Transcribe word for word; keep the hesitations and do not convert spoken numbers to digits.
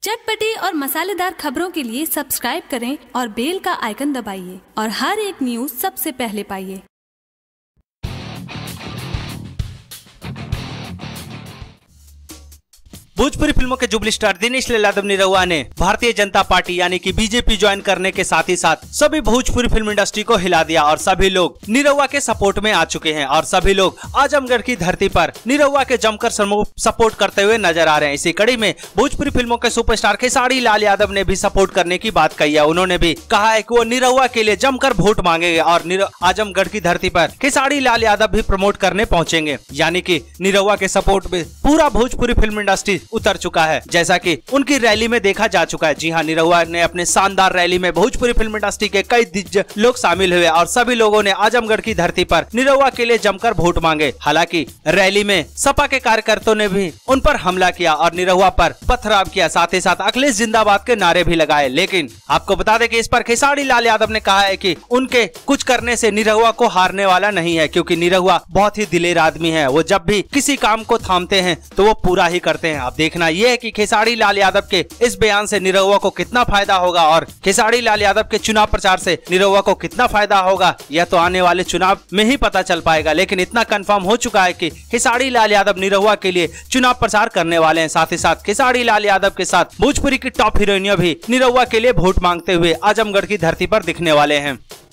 चटपटी और मसालेदार खबरों के लिए सब्सक्राइब करें और बेल का आइकन दबाइए और हर एक न्यूज सबसे पहले पाइए। भोजपुरी फिल्मों के जुबली स्टार दिनेश लाल यादव निरहुआ ने भारतीय जनता पार्टी यानी कि बीजेपी ज्वाइन करने के साथ ही साथ सभी भोजपुरी फिल्म इंडस्ट्री को हिला दिया और सभी लोग निरहुआ के सपोर्ट में आ चुके हैं और सभी लोग आजमगढ़ की धरती पर निरहुआ के जमकर सपोर्ट करते हुए नजर आ रहे हैं। इसी कड़ी में भोजपुरी फिल्मों के सुपरस्टार खेसारी लाल यादव ने भी सपोर्ट करने की बात कही है। उन्होंने भी कहा है कि वो निरहुआ के लिए जमकर वोट मांगेंगे और आजमगढ़ की धरती पर खेसारी लाल यादव भी प्रमोट करने पहुंचेंगे, यानी कि निरहुआ के सपोर्ट में पूरा भोजपुरी फिल्म इंडस्ट्री उतर चुका है, जैसा कि उनकी रैली में देखा जा चुका है। जी हां, निरहुआ ने अपने शानदार रैली में भोजपुरी फिल्म इंडस्ट्री के कई दिग्गज लोग शामिल हुए और सभी लोगों ने आजमगढ़ की धरती पर निरहुआ के लिए जमकर वोट मांगे। हालांकि रैली में सपा के कार्यकर्ताओं ने भी उन पर हमला किया और निरहुआ पर पथराव किया, साथ ही साथ अखिलेश जिंदाबाद के नारे भी लगाए। लेकिन आपको बता दें कि इस पर खेसारी लाल यादव ने कहा है कि उनके कुछ करने से निरहुआ को हारने वाला नहीं है, क्योंकि निरहुआ बहुत ही दिलेर आदमी है। वो जब भी किसी काम को थामते हैं तो वो पूरा ही करते हैं। अब देखना यह है कि खेसारी लाल यादव के इस बयान से निरहुआ को कितना फायदा होगा और खेसारी लाल यादव के चुनाव प्रचार से निरहुआ को कितना फायदा होगा, यह तो आने वाले चुनाव में ही पता चल पाएगा। लेकिन इतना कंफर्म हो चुका है कि खेसारी लाल यादव निरहुआ के लिए चुनाव प्रचार करने वाले हैं। साथ ही साथ खेसारी लाल यादव के साथ भोजपुरी की टॉप हीरोइनियां भी निरहुआ के लिए वोट मांगते हुए आजमगढ़ की धरती पर दिखने वाले हैं।